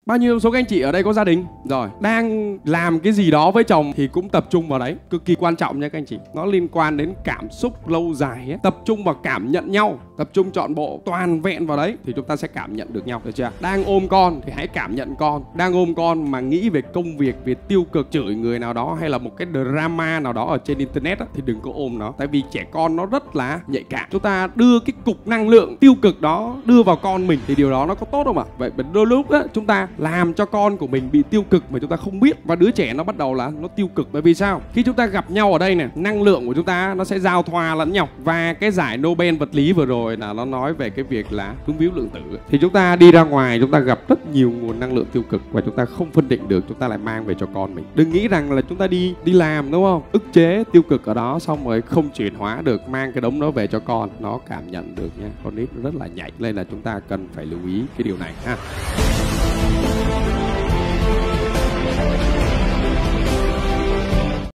Bao nhiêu số các anh chị ở đây có gia đình rồi, đang làm cái gì đó với chồng thì cũng tập trung vào đấy, cực kỳ quan trọng nha các anh chị. Nó liên quan đến cảm xúc lâu dài ấy. Tập trung vào cảm nhận nhau, tập trung trọn bộ toàn vẹn vào đấy thì chúng ta sẽ cảm nhận được nhau, được chưa? Đang ôm con thì hãy cảm nhận con. Đang ôm con mà nghĩ về công việc, về tiêu cực, chửi người nào đó hay là một cái drama nào đó ở trên internet á, thì đừng có ôm nó. Tại vì trẻ con nó rất là nhạy cảm. Chúng ta đưa cái cục năng lượng tiêu cực đó đưa vào con mình thì điều đó nó có tốt không ạ? Vậy đôi lúc á chúng ta làm cho con của mình bị tiêu cực mà chúng ta không biết, và đứa trẻ nó bắt đầu là nó tiêu cực. Bởi vì sao? Khi chúng ta gặp nhau ở đây này, năng lượng của chúng ta nó sẽ giao thoa lẫn nhau. Và cái giải Nobel vật lý vừa rồi là nó nói về cái việc là vướng víu lượng tử. Thì chúng ta đi ra ngoài chúng ta gặp rất nhiều nguồn năng lượng tiêu cực và chúng ta không phân định được, chúng ta lại mang về cho con mình. Đừng nghĩ rằng là chúng ta đi làm đúng không? Ức chế tiêu cực ở đó xong rồi không chuyển hóa được, mang cái đống đó về cho con, nó cảm nhận được nha. Con nít nó rất là nhạy, nên là chúng ta cần phải lưu ý cái điều này ha.